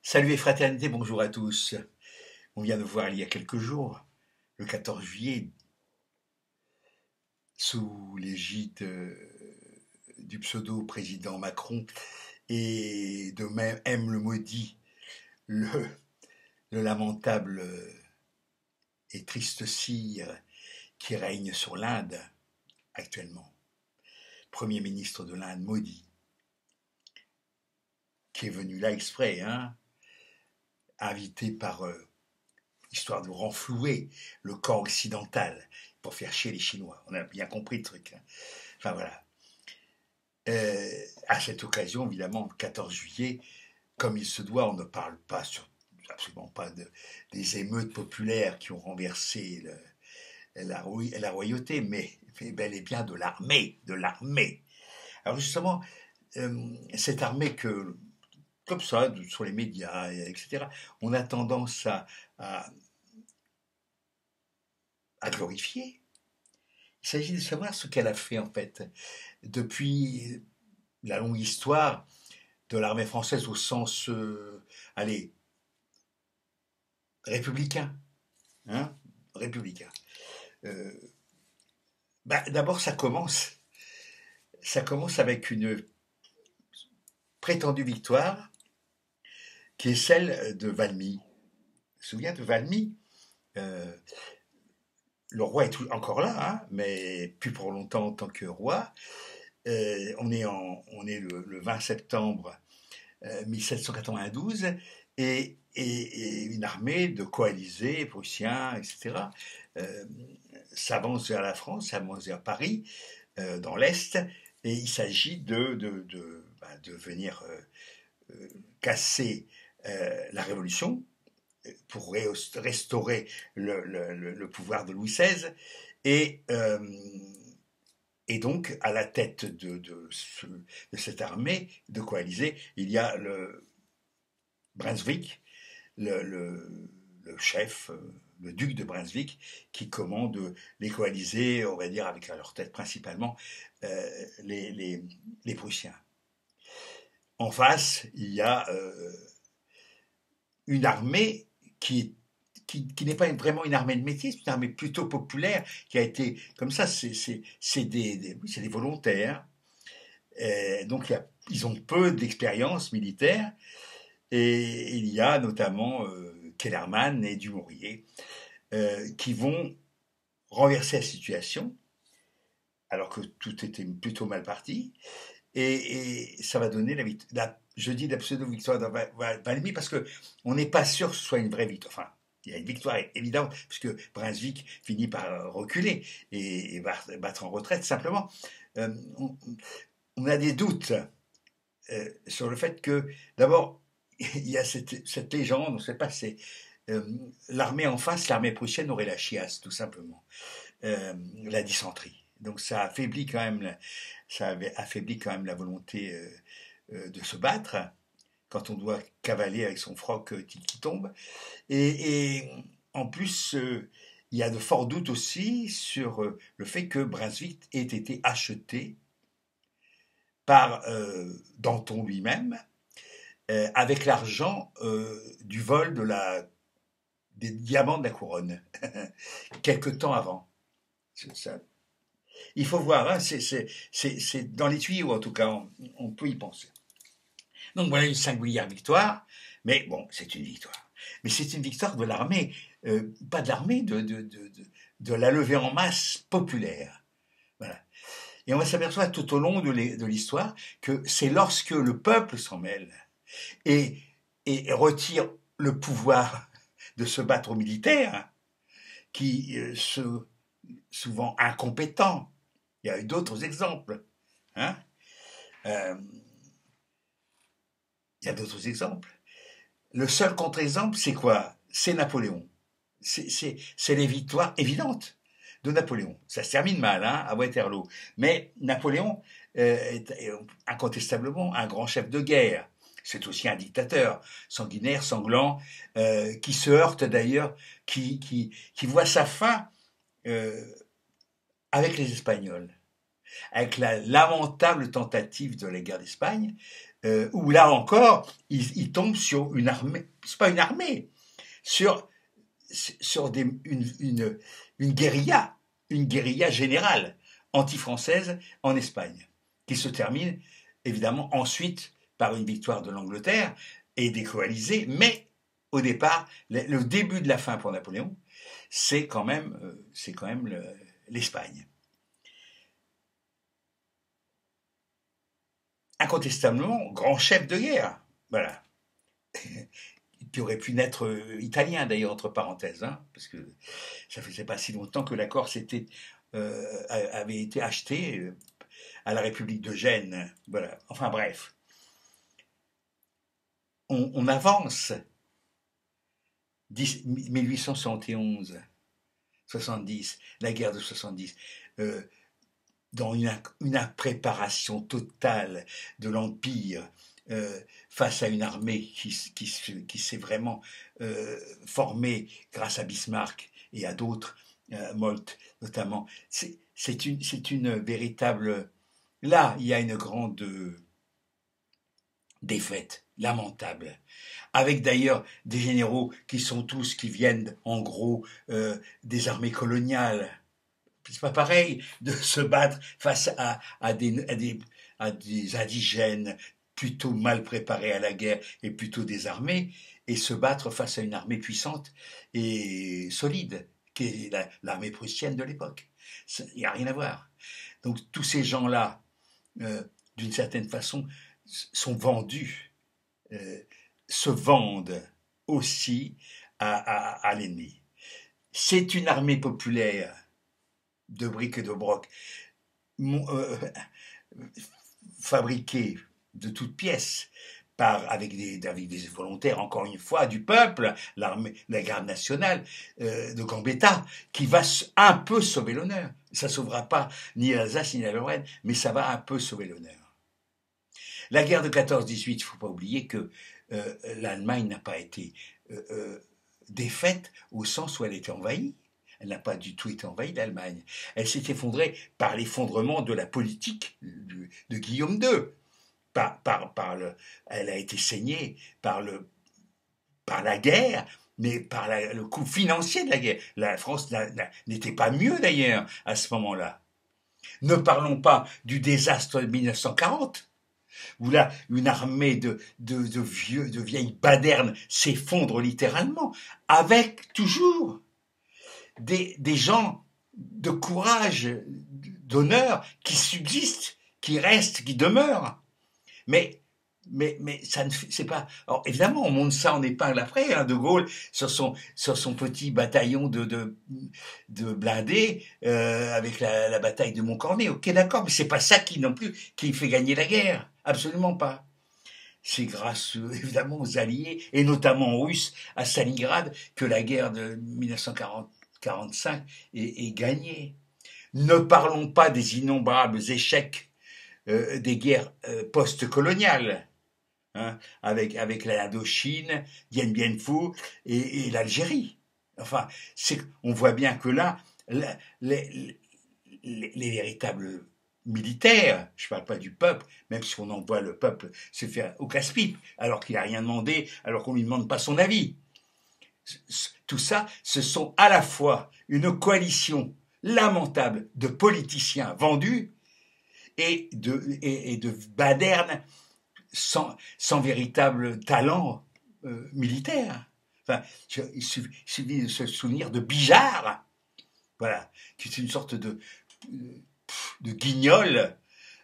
Salut et fraternité, bonjour à tous. On vient de voir il y a quelques jours, le 14 juillet, sous l'égide du pseudo-président Macron et de même M. le maudit, le, le lamentable et triste cire qui règne sur l'Inde actuellement, Premier ministre de l'Inde maudit, qui est venu là exprès, hein, invité par histoire de renflouer le camp occidental pour faire chier les Chinois. On a bien compris le truc. Hein. Enfin voilà. À cette occasion, évidemment, le 14 juillet, comme il se doit, on ne parle pas absolument pas des émeutes populaires qui ont renversé la royauté, mais bel et bien de l'armée, de l'armée. Alors justement, cette armée que, comme ça, sur les médias, etc., on a tendance à, à glorifier. Il s'agit de savoir ce qu'elle a fait en fait depuis la longue histoire de l'armée française au sens, allez, républicain, hein, républicain. Euh, D'abord, ça commence avec une prétendue victoire qui est celle de Valmy. Tu te souviens de Valmy? euh, Le roi est encore là, hein, mais plus pour longtemps en tant que roi. On est le 20 septembre 1792 et une armée de coalisés prussiens, etc., euh, s'avance vers la France, s'avance vers Paris, dans l'Est, et il s'agit de venir casser la Révolution pour restaurer le pouvoir de Louis XVI. Et, euh, et donc, à la tête de cette armée de coalisés, il y a le Brunswick, le, le, le chef, le duc de Brunswick, qui commande les coalisés, on va dire, avec à leur tête principalement les Prussiens. En face, il y a une armée qui n'est pas vraiment une armée de métier, c'est une armée plutôt populaire qui a été comme ça, c'est des volontaires. Donc ils ont peu d'expérience militaire et il y a notamment Kellermann et Dumouriez qui vont renverser la situation alors que tout était plutôt mal parti et ça va donner je dis la pseudo-victoire de Valmy parce que on n'est pas sûr que ce soit une vraie victoire. Enfin, il y a une victoire évidente puisque Brunswick finit par reculer et va battre en retraite simplement. Euh, on, on a des doutes sur le fait que d'abord il y a cette légende, on ne sait pas, c'est euh, l'armée en face, l'armée prussienne aurait la chiasse tout simplement, la dysenterie. Donc ça avait affaibli quand même la volonté de se battre quand on doit cavaler avec son froc qui tombe. Et en plus, il y a de forts doutes aussi sur le fait que Brunswick ait été acheté par Danton lui-même avec l'argent du vol des diamants de la couronne, quelque temps avant. Ça, il faut voir, hein, c'est dans les tuyaux en tout cas, on peut y penser. Donc voilà une singulière victoire, mais bon, c'est une victoire. Mais c'est une victoire de l'armée, pas de l'armée, de la levée en masse populaire. Voilà. Et on va s'apercevoir tout au long de l'histoire que c'est lorsque le peuple s'en mêle et, et retire le pouvoir de se battre aux militaires, qui souvent incompétents. Il y a eu d'autres exemples. Hein, euh, il y a d'autres exemples. Le seul contre-exemple, c'est quoi? C'est Napoléon. C'est les victoires évidentes de Napoléon. Ça se termine mal, hein, à Waterloo. Mais Napoléon est incontestablement un grand chef de guerre. C'est aussi un dictateur, sanguinaire, sanglant, qui se heurte d'ailleurs, qui voit sa fin euh, avec les Espagnols, avec la lamentable tentative de la guerre d'Espagne, où là encore, ils tombent sur une armée, c'est pas une armée, sur, sur une guérilla générale anti-française en Espagne, qui se termine évidemment ensuite par une victoire de l'Angleterre et des coalisés, mais au départ, le début de la fin pour Napoléon, c'est quand même l'Espagne. Incontestablement, grand chef de guerre, voilà, qui aurait pu naître italien d'ailleurs, entre parenthèses, hein, parce que ça faisait pas si longtemps que la Corse avait été achetée à la République de Gênes, voilà. Enfin bref, on avance 1871, 70, la guerre de 70, dans une impréparation totale de l'Empire face à une armée qui s'est vraiment formée grâce à Bismarck et à d'autres, Moltke notamment. C'est une véritable... Là, il y a une grande défaite, lamentable, avec d'ailleurs des généraux qui viennent en gros des armées coloniales. C'est pas pareil de se battre face à des indigènes plutôt mal préparés à la guerre et plutôt désarmés, et se battre face à une armée puissante et solide, qui est l'armée prussienne de l'époque. Il n'y a rien à voir. Donc tous ces gens-là, d'une certaine façon, sont vendus, se vendent aussi à l'ennemi. C'est une armée populaire de briques et de broc, fabriquée de toutes pièces, avec des volontaires, encore une fois, du peuple, la garde nationale de Gambetta, qui va un peu sauver l'honneur. Ça ne sauvera pas ni l'Alsace ni la Lorraine, mais ça va un peu sauver l'honneur. La guerre de 14-18, il ne faut pas oublier que l'Allemagne n'a pas été défaite au sens où elle était envahie. Elle n'a pas du tout été envahie, l'Allemagne. Elle s'est effondrée par l'effondrement de la politique de Guillaume II. Elle a été saignée par la guerre, mais par le coût financier de la guerre. La France n'était pas mieux d'ailleurs à ce moment-là. Ne parlons pas du désastre de 1940, où là, une armée de vieilles badernes s'effondre littéralement, avec toujours des gens de courage, d'honneur, qui subsistent, qui restent, qui demeurent. Mais ça ne c'est pas. Alors évidemment, on monte ça en épingle après, hein, De Gaulle sur son petit bataillon de blindés avec la bataille de Montcornet. Ok, d'accord, mais c'est pas ça non plus qui fait gagner la guerre, absolument pas. C'est grâce évidemment aux Alliés et notamment aux Russes à Stalingrad que la guerre de 1945 est gagnée. Ne parlons pas des innombrables échecs des guerres post-coloniales, hein, avec l'Indochine, Dien Bien Phu et l'Algérie. Enfin, on voit bien que là, les véritables militaires, je ne parle pas du peuple, même si on envoie le peuple se faire au casse-pipe, alors qu'il n'a rien demandé, alors qu'on ne lui demande pas son avis. Tout ça, ce sont à la fois une coalition lamentable de politiciens vendus et de badernes sans véritable talent militaire. Enfin, il suffit de se souvenir de Bijard, voilà, qui est une sorte de guignol.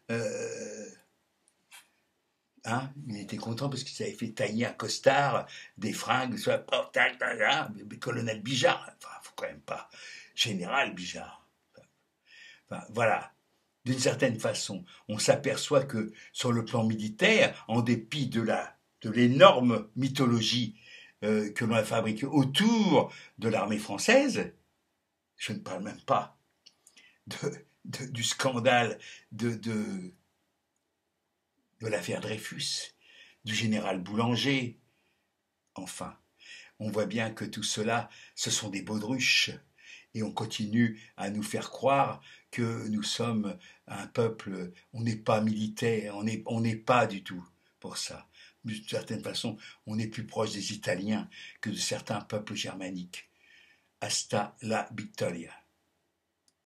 Hein, il était content parce qu'il avait fait tailler un costard, des fringues, soit colonel Bijard. Enfin, faut quand même pas. Général Bijard. Enfin, voilà. D'une certaine façon, on s'aperçoit que sur le plan militaire, en dépit de l'énorme mythologie que l'on a fabriquée autour de l'armée française, je ne parle même pas du scandale de l'affaire Dreyfus, du général Boulanger. Enfin, on voit bien que tout cela, ce sont des baudruches. Et on continue à nous faire croire que nous sommes un peuple, on n'est pas militaire, on n'est pas du tout. pour ça. D'une certaine façon, on est plus proche des Italiens que de certains peuples germaniques. Hasta la victoria.